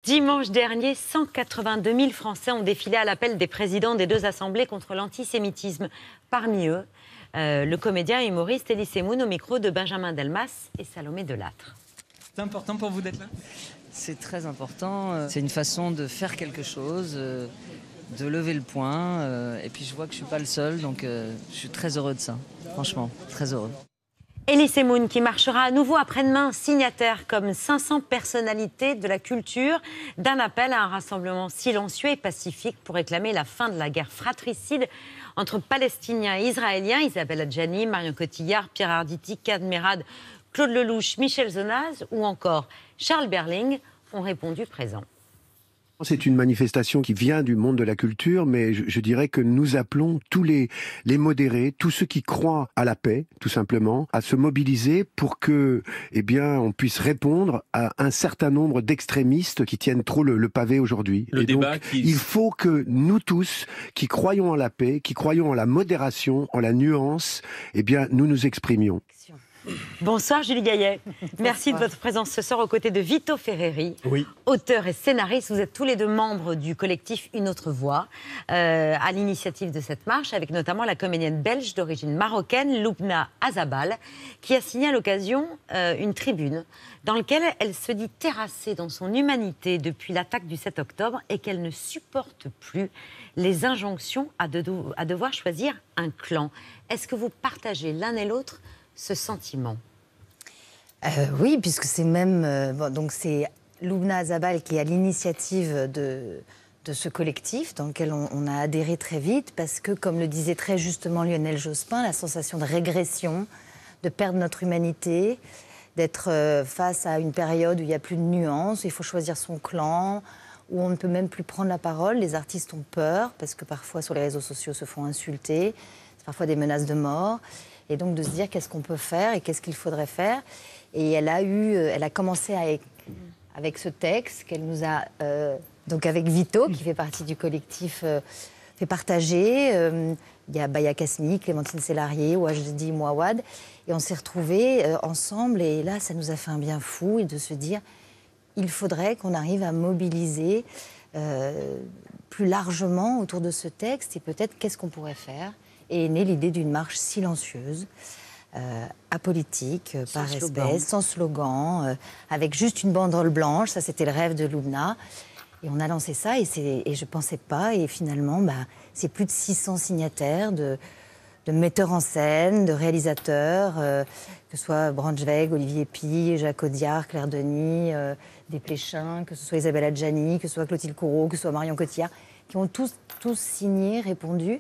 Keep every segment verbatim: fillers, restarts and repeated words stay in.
Dimanche dernier, cent quatre-vingt-deux mille Français ont défilé à l'appel des présidents des deux assemblées contre l'antisémitisme. Parmi eux, euh, le comédien et humoriste Elie Semoun au micro de Benjamin Delmas et Salomé Delattre. C'est important pour vous d'être là ? C'est très important. C'est une façon de faire quelque chose, de lever le poing. Et puis je vois que je ne suis pas le seul, donc je suis très heureux de ça. Franchement, très heureux. Elie Semoun qui marchera à nouveau après-demain, signataire comme cinq cents personnalités de la culture d'un appel à un rassemblement silencieux et pacifique pour réclamer la fin de la guerre fratricide entre Palestiniens et Israéliens. Isabelle Adjani, Marion Cotillard, Pierre Arditi, Kad Merad, Claude Lelouch, Michel Zonaz ou encore Charles Berling ont répondu présents. C'est une manifestation qui vient du monde de la culture, mais je, je dirais que nous appelons tous les, les modérés, tous ceux qui croient à la paix, tout simplement, à se mobiliser pour que, eh bien, on puisse répondre à un certain nombre d'extrémistes qui tiennent trop le, le pavé aujourd'hui. Le Et débat donc, qui... il faut que nous tous, qui croyons en la paix, qui croyons en la modération, en la nuance, eh bien, nous nous exprimions. Bonsoir Julie Gaillet. Merci de votre présence ce soir aux côtés de Vito Ferreri, oui. auteur et scénariste. Vous êtes tous les deux membres du collectif Une autre voix, euh, à l'initiative de cette marche, avec notamment la comédienne belge d'origine marocaine, Loubna Azabal, qui a signé à l'occasion euh, une tribune dans laquelle elle se dit terrassée dans son humanité depuis l'attaque du sept octobre et qu'elle ne supporte plus les injonctions à, de, à devoir choisir un clan. Est-ce que vous partagez l'un et l'autre ce sentiment? euh, Oui, puisque c'est même... Euh, bon, donc c'est Loubna Azabal qui est à l'initiative de, de ce collectif dans lequel on, on a adhéré très vite parce que, comme le disait très justement Lionel Jospin, la sensation de régression, de perdre notre humanité, d'être euh, face à une période où il n'y a plus de nuances, où il faut choisir son clan, où on ne peut même plus prendre la parole. Les artistes ont peur parce que parfois sur les réseaux sociaux se font insulter, c'est parfois des menaces de mort. Et donc de se dire qu'est-ce qu'on peut faire et qu'est-ce qu'il faudrait faire. Et elle a eu, elle a commencé à, avec ce texte qu'elle nous a, euh, donc avec Vito, qui fait partie du collectif, euh, fait partager. Euh, il y a Baya Kasmi, Clémentine Sélarié, Ouajdi Mouawad. Et on s'est retrouvés euh, ensemble. Et là, ça nous a fait un bien fou. Et de se dire, il faudrait qu'on arrive à mobiliser euh, plus largement autour de ce texte. Et peut-être qu'est-ce qu'on pourrait faire. Et est née l'idée d'une marche silencieuse, euh, apolitique, euh, par espèce, sans slogan, euh, avec juste une banderole blanche. Ça, c'était le rêve de Loubna. Et on a lancé ça, et, et je ne pensais pas. Et finalement, bah, c'est plus de six cents signataires, de, de metteurs en scène, de réalisateurs, euh, que ce soit Braunschweig, Olivier Py, Jacques Audiard, Claire Denis, euh, Desplechin, que ce soit Isabelle Adjani, que ce soit Clotilde Courreau, que ce soit Marion Cotillard, qui ont tous, tous signé, répondu.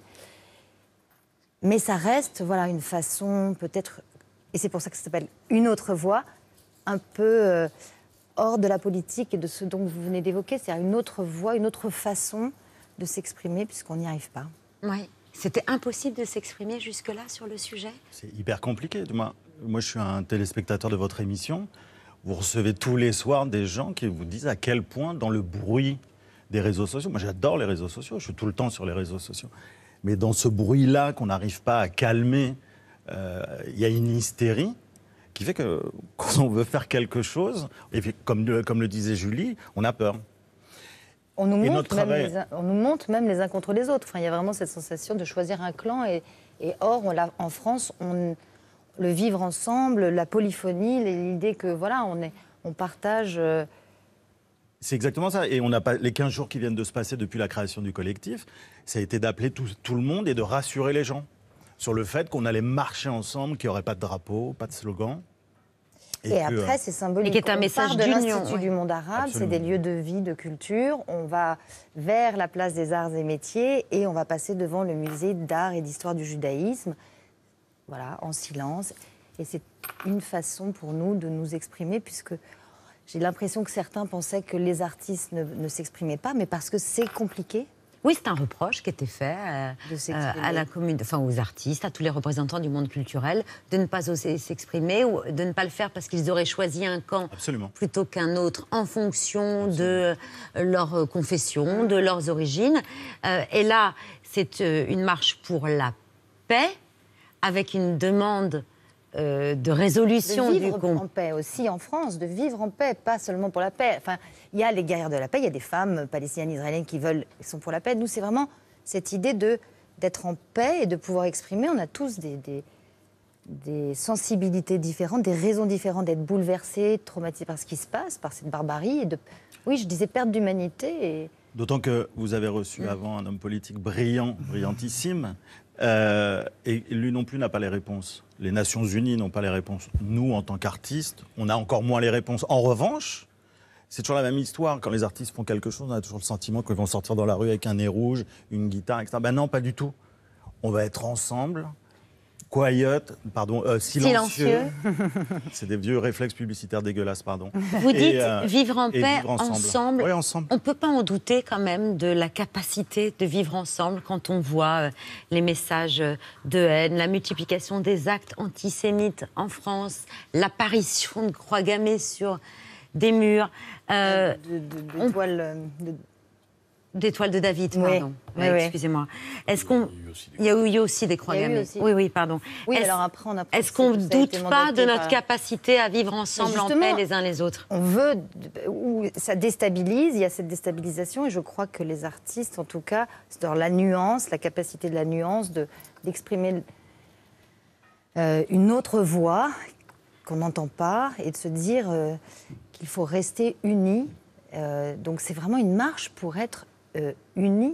Mais ça reste, voilà, une façon peut-être, et c'est pour ça que ça s'appelle Une autre voix, un peu euh, hors de la politique et de ce dont vous venez d'évoquer, c'est-à-dire une autre voix, une autre façon de s'exprimer puisqu'on n'y arrive pas. Oui, c'était impossible de s'exprimer jusque-là sur le sujet. C'est hyper compliqué. Moi, moi, je suis un téléspectateur de votre émission. Vous recevez tous les soirs des gens qui vous disent à quel point, dans le bruit des réseaux sociaux, moi j'adore les réseaux sociaux, je suis tout le temps sur les réseaux sociaux. Mais dans ce bruit-là qu'on n'arrive pas à calmer, il euh, y a une hystérie qui fait que quand on veut faire quelque chose, et puis, comme, comme le disait Julie, on a peur. On nous, monte même travail... les uns, on nous monte même les uns contre les autres. Enfin, il y a vraiment cette sensation de choisir un clan. Et, et or, on l'a, en France, on, le vivre ensemble, la polyphonie, l'idée que voilà, on, est, on partage... Euh, C'est exactement ça. Et on n'a pas les quinze jours qui viennent de se passer depuis la création du collectif, ça a été d'appeler tout, tout le monde et de rassurer les gens sur le fait qu'on allait marcher ensemble, qu'il n'y aurait pas de drapeau, pas de slogan. Et, et après, euh... c'est symbolique. Et qui est un message de d'union. l'Institut du monde arabe, c'est des lieux de vie, de culture. On va vers la place des arts et métiers et on va passer devant le musée d'art et d'histoire du judaïsme, voilà, en silence. Et c'est une façon pour nous de nous exprimer puisque... J'ai l'impression que certains pensaient que les artistes ne, ne s'exprimaient pas, mais parce que c'est compliqué. Oui, c'est un reproche qui était fait euh, euh, à la commune, enfin aux artistes, à tous les représentants du monde culturel, de ne pas oser s'exprimer ou de ne pas le faire parce qu'ils auraient choisi un camp Absolument. plutôt qu'un autre en fonction Absolument. de leur confession, de leurs origines. Euh, et là, c'est euh, une marche pour la paix, avec une demande euh, de résolution de du vivre conflit. en paix aussi en France, de vivre en paix, pas seulement pour la paix. Enfin, il y a les guerrières de la paix, il y a des femmes palestiniennes, israéliennes qui veulent, qui sont pour la paix. Nous, c'est vraiment cette idée de d'être en paix et de pouvoir exprimer. On a tous des, des, des sensibilités différentes, des raisons différentes d'être bouleversés, traumatisés par ce qui se passe, par cette barbarie. Et de, oui, je disais perte d'humanité. Et... D'autant que vous avez reçu mmh. avant un homme politique brillant, brillantissime, euh, et lui non plus n'a pas les réponses. Les Nations Unies n'ont pas les réponses. Nous, en tant qu'artistes, on a encore moins les réponses. En revanche, c'est toujours la même histoire. Quand les artistes font quelque chose, on a toujours le sentiment qu'ils vont sortir dans la rue avec un nez rouge, une guitare, et cetera. Ben non, pas du tout. On va être ensemble, quiet, pardon, euh, silencieux. silencieux. C'est des vieux réflexes publicitaires dégueulasses, pardon. Vous dites et, euh, vivre en paix, vivre ensemble. ensemble. Oui, ensemble. On ne peut pas en douter quand même de la capacité de vivre ensemble quand on voit euh, les messages de haine, la multiplication des actes antisémites en France, l'apparition de croix gammées sur des murs. Euh, de, de, de, toiles, de... D'étoiles de David, oui. pardon. Oui, oui, excusez-moi. Est-ce qu'on... Il y a eu aussi des croix gammées. Oui, oui, pardon. Oui, est-ce... alors après, on a Est-ce qu'on ne doute pas de notre par... capacité à vivre ensemble en paix les uns les autres? On veut... Ou ça déstabilise, il y a cette déstabilisation, et je crois que les artistes, en tout cas, c'est dans la nuance, la capacité de la nuance, de, d'exprimer euh, une autre voix qu'on n'entend pas, et de se dire euh, qu'il faut rester unis. Euh, donc c'est vraiment une marche pour être euh, unis.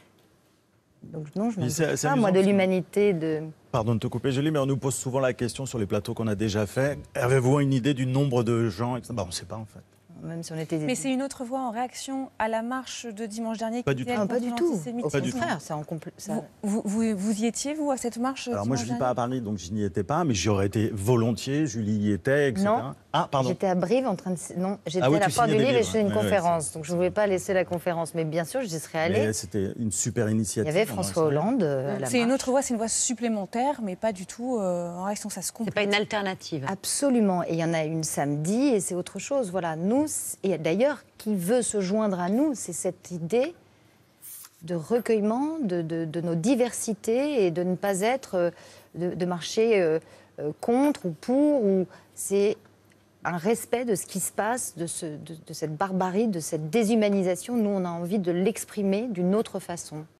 Donc non, je ne sais pas, moi, de l'humanité. De... Pardon de te couper, Julie, mais on nous pose souvent la question sur les plateaux qu'on a déjà faits. Avez-vous une idée du nombre de gens et cetera. Bah, on ne sait pas, en fait. Même si on était... Mais c'est une autre voix en réaction à la marche de dimanche dernier. Pas du tout. Ah, pas du tout. Au pas du tout. Ça en compl... ça... Vous, vous, vous y étiez, vous, à cette marche? Alors moi, je ne vis pas à Paris, donc je n'y étais pas, mais j'y aurais été volontiers. Julie y était, et cetera. Non. Ah, pardon. J'étais à Brive en train de... Non, j'étais ah oui, à la Porte du Livre et je faisais une ouais, conférence. ouais, donc je ne voulais pas laisser la conférence. Mais bien sûr, j'y serais allée. C'était une super initiative. Il y avait François Hollande à la C'est marche. une autre voix, c'est une voix supplémentaire, mais pas du tout euh, en réaction, ça se complète. C'est pas une alternative. Absolument. Et il y en a une samedi et c'est autre chose. Voilà, nous, et d'ailleurs, qui veut se joindre à nous, c'est cette idée de recueillement de, de, de nos diversités et de ne pas être, de, de marcher euh, contre ou pour. Ou c'est un respect de ce qui se passe, de, ce, de, de cette barbarie, de cette déshumanisation. Nous, on a envie de l'exprimer d'une autre façon.